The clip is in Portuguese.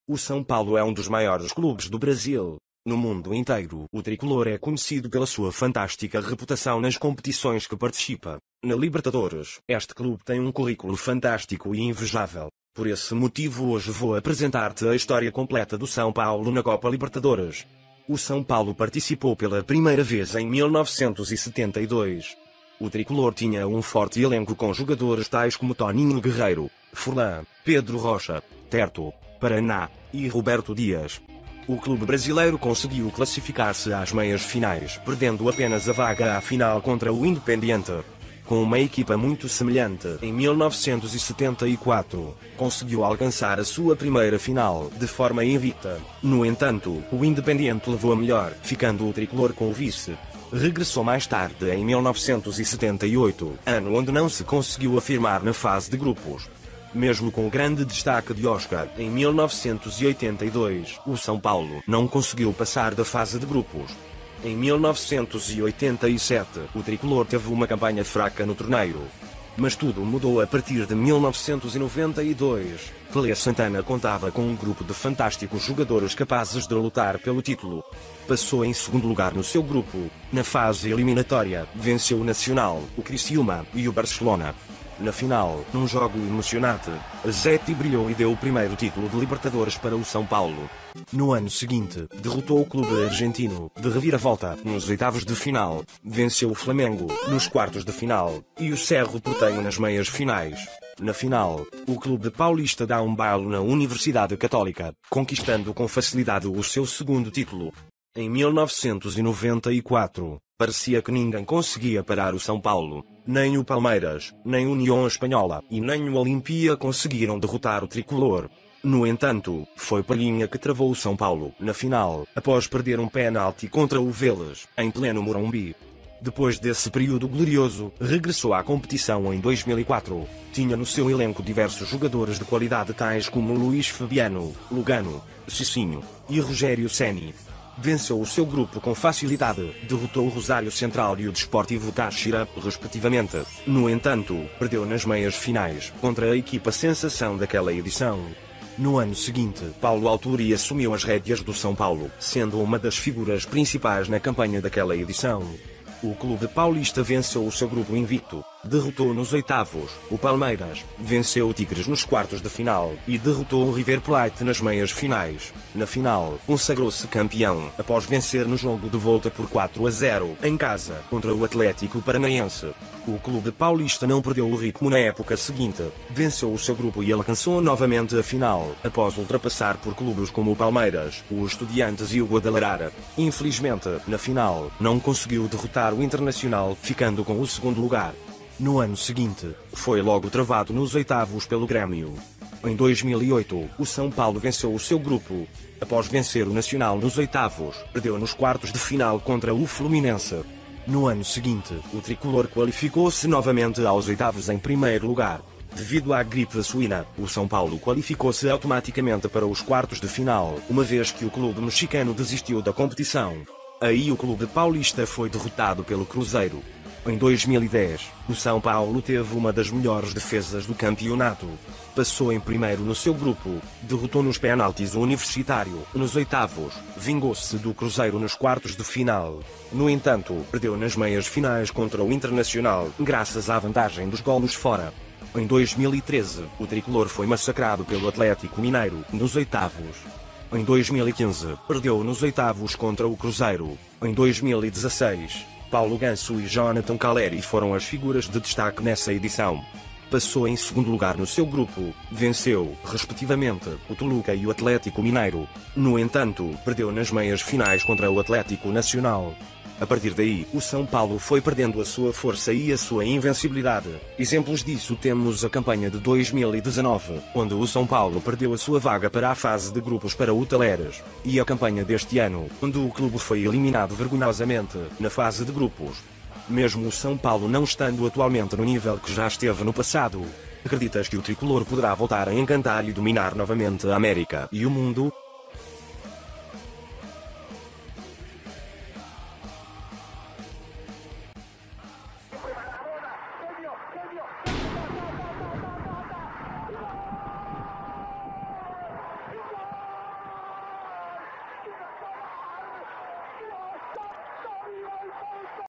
O São Paulo é um dos maiores clubes do Brasil. No mundo inteiro, o tricolor é conhecido pela sua fantástica reputação nas competições que participa. Na Libertadores, este clube tem um currículo fantástico e invejável. Por esse motivo hoje vou apresentar-te a história completa do São Paulo na Copa Libertadores. O São Paulo participou pela primeira vez em 1972. O tricolor tinha um forte elenco com jogadores tais como Toninho Guerreiro, Furlan, Pedro Rocha, Terto, Paraná e Roberto Dias. O clube brasileiro conseguiu classificar-se às meias finais, perdendo apenas a vaga à final contra o Independiente. Com uma equipa muito semelhante, em 1974, conseguiu alcançar a sua primeira final, de forma invicta. No entanto, o Independiente levou a melhor, ficando o tricolor com o vice. Regressou mais tarde em 1978, ano onde não se conseguiu afirmar na fase de grupos. Mesmo com o grande destaque de Oscar, em 1982, o São Paulo não conseguiu passar da fase de grupos. Em 1987, o tricolor teve uma campanha fraca no torneio. Mas tudo mudou a partir de 1992. Pelé Santana contava com um grupo de fantásticos jogadores capazes de lutar pelo título. Passou em segundo lugar no seu grupo. Na fase eliminatória, venceu o Nacional, o Criciúma e o Barcelona. Na final, num jogo emocionante, Zete brilhou e deu o primeiro título de Libertadores para o São Paulo. No ano seguinte, derrotou o clube argentino, de reviravolta, nos oitavos de final, venceu o Flamengo, nos quartos de final, e o Cerro Porteño nas meias finais. Na final, o clube paulista dá um baile na Universidade Católica, conquistando com facilidade o seu segundo título. Em 1994, parecia que ninguém conseguia parar o São Paulo. Nem o Palmeiras, nem a União Espanhola e nem o Olimpia conseguiram derrotar o tricolor. No entanto, foi Palhinha que travou o São Paulo na final, após perder um pênalti contra o Vélez, em pleno Morumbi. Depois desse período glorioso, regressou à competição em 2004. Tinha no seu elenco diversos jogadores de qualidade tais como Luís Fabiano, Lugano, Cicinho e Rogério Ceni. Venceu o seu grupo com facilidade, derrotou o Rosário Central e o Desportivo Táchira, respectivamente. No entanto, perdeu nas meias finais, contra a equipa sensação daquela edição. No ano seguinte, Paulo Autuori assumiu as rédeas do São Paulo, sendo uma das figuras principais na campanha daquela edição. O clube paulista venceu o seu grupo invicto, derrotou nos oitavos o Palmeiras, venceu o Tigres nos quartos de final e derrotou o River Plate nas meias finais. Na final, consagrou-se campeão após vencer no jogo de volta por 4-0 em casa contra o Atlético Paranaense. O clube paulista não perdeu o ritmo na época seguinte, venceu o seu grupo e alcançou novamente a final, após ultrapassar por clubes como o Palmeiras, os Estudiantes e o Guadalajara. Infelizmente, na final, não conseguiu derrotar o Internacional, ficando com o segundo lugar. No ano seguinte, foi logo travado nos oitavos pelo Grêmio. Em 2008, o São Paulo venceu o seu grupo. Após vencer o Nacional nos oitavos, perdeu nos quartos de final contra o Fluminense. No ano seguinte, o tricolor qualificou-se novamente aos oitavos em primeiro lugar. Devido à gripe suína, o São Paulo qualificou-se automaticamente para os quartos de final, uma vez que o clube mexicano desistiu da competição. Aí o clube paulista foi derrotado pelo Cruzeiro. Em 2010, o São Paulo teve uma das melhores defesas do campeonato. Passou em primeiro no seu grupo, derrotou nos penaltis o Universitário, nos oitavos, vingou-se do Cruzeiro nos quartos de final. No entanto, perdeu nas meias finais contra o Internacional, graças à vantagem dos golos fora. Em 2013, o tricolor foi massacrado pelo Atlético Mineiro, nos oitavos. Em 2015, perdeu nos oitavos contra o Cruzeiro. Em 2016, Paulo Ganso e Jonathan Calleri foram as figuras de destaque nessa edição. Passou em segundo lugar no seu grupo, venceu, respectivamente, o Toluca e o Atlético Mineiro. No entanto, perdeu nas meias finais contra o Atlético Nacional. A partir daí, o São Paulo foi perdendo a sua força e a sua invencibilidade. Exemplos disso temos a campanha de 2019, onde o São Paulo perdeu a sua vaga para a fase de grupos para o Talleres, e a campanha deste ano, onde o clube foi eliminado vergonhosamente na fase de grupos. Mesmo o São Paulo não estando atualmente no nível que já esteve no passado, acreditas que o tricolor poderá voltar a encantar e dominar novamente a América e o mundo?